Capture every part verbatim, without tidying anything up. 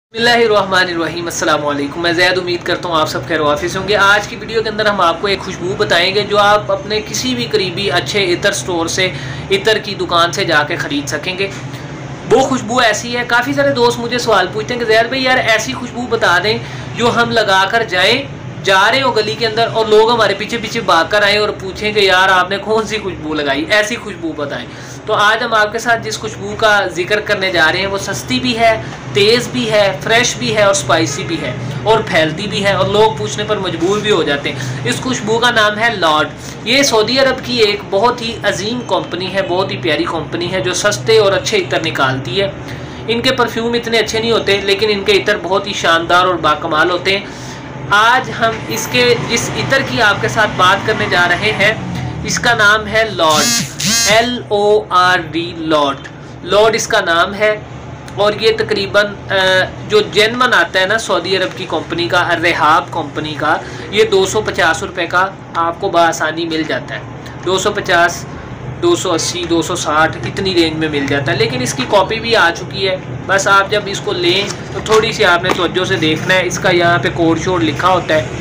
बिस्मिल्लाहिर्रहमानिर्रहीम अस्सलाम वालेकुम। मैं ज़ैद उम्मीद करता हूँ आप सब खैर वाफिस होंगे। आज की वीडियो के अंदर हम आपको एक खुशबू बताएंगे जो आप अपने किसी भी करीबी अच्छे इतर स्टोर से, इतर की दुकान से जाके ख़रीद सकेंगे। वो खुशबू ऐसी है, काफ़ी सारे दोस्त मुझे सवाल पूछते हैं कि ज़ैद भाई यार ऐसी खुशबू बता दें जो हम लगा कर जाएँ, जा रहे हो गली के अंदर और लोग हमारे पीछे पीछे भाग कर आए और पूछें कि यार आपने कौन सी खुशबू लगाई, ऐसी खुशबू बताएं। तो आज हम आपके साथ जिस खुशबू का जिक्र करने जा रहे हैं वो सस्ती भी है, तेज़ भी है, फ्रेश भी है और स्पाइसी भी है और फैलती भी है और लोग पूछने पर मजबूर भी हो जाते हैं। इस खुशबू का नाम है लॉर्ड। ये सऊदी अरब की एक बहुत ही अजीम कंपनी है, बहुत ही प्यारी कंपनी है जो सस्ते और अच्छे इतर निकालती है। इनके परफ्यूम इतने अच्छे नहीं होते लेकिन इनके इतर बहुत ही शानदार और बाकमाल होते हैं। आज हम इसके जिस इतर की आपके साथ बात करने जा रहे हैं इसका नाम है lord, L O R D, lord. Lord इसका नाम है और ये तकरीबन जो जेनमन आता है ना सऊदी अरब की कंपनी का, रेहाब कंपनी का, ये दो सौ पचास रुपये का आपको बआसानी मिल जाता है। दो सौ पचास, दो सौ अस्सी, दो सौ साठ इतनी रेंज में मिल जाता है। लेकिन इसकी कॉपी भी आ चुकी है। बस आप जब इसको लें तो थोड़ी सी आपने तवज्जो से देखना है। इसका यहाँ पे कोड शोड लिखा होता है,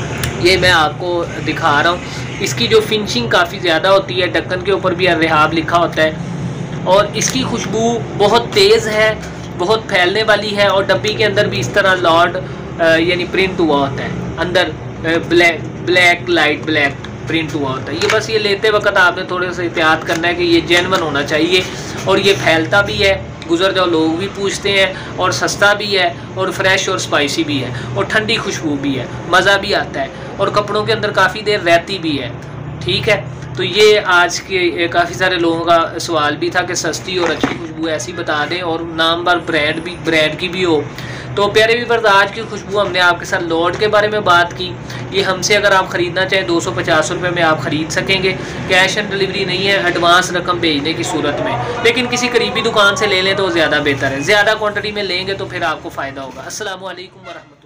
ये मैं आपको दिखा रहा हूँ। इसकी जो फिनिशिंग काफ़ी ज़्यादा होती है, ढक्कन के ऊपर भी रेहाब लिखा होता है और इसकी खुशबू बहुत तेज़ है, बहुत फैलने वाली है और डब्बी के अंदर भी इस तरह लॉर्ड यानी प्रिंट हुआ होता है, अंदर black black light black print हुआ होता है। ये बस ये लेते वक्त आपने थोड़े से एहतियात करना है कि ये जेन्युइन होना चाहिए और ये फैलता भी है, गुजर जाओ लोग भी पूछते हैं, और सस्ता भी है और फ्रेश और स्पाइसी भी है और ठंडी खुशबू भी है, मज़ा भी आता है और कपड़ों के अंदर काफ़ी देर रहती भी है। ठीक है, तो ये आज के काफ़ी सारे लोगों का सवाल भी था कि सस्ती और अच्छी खुशबू ऐसी बता दें और नामवर ब्रांड भी ब्रांड की भी हो। तो प्यारे व्यूअर्स, आज की खुशबू हमने आपके साथ लॉर्ड के बारे में बात की। ये हमसे अगर आप ख़रीदना चाहें दो सौ पचास रुपये में आप ख़रीद सकेंगे। कैश ऑन डिलीवरी नहीं है, एडवांस रकम भेजने की सूरत में। लेकिन किसी करीबी दुकान से ले लें तो ज़्यादा बेहतर है। ज़्यादा क्वांटिटी में लेंगे तो फिर आपको फ़ायदा होगा। अस्सलामु अलैकुम वरहमतुल्लाह।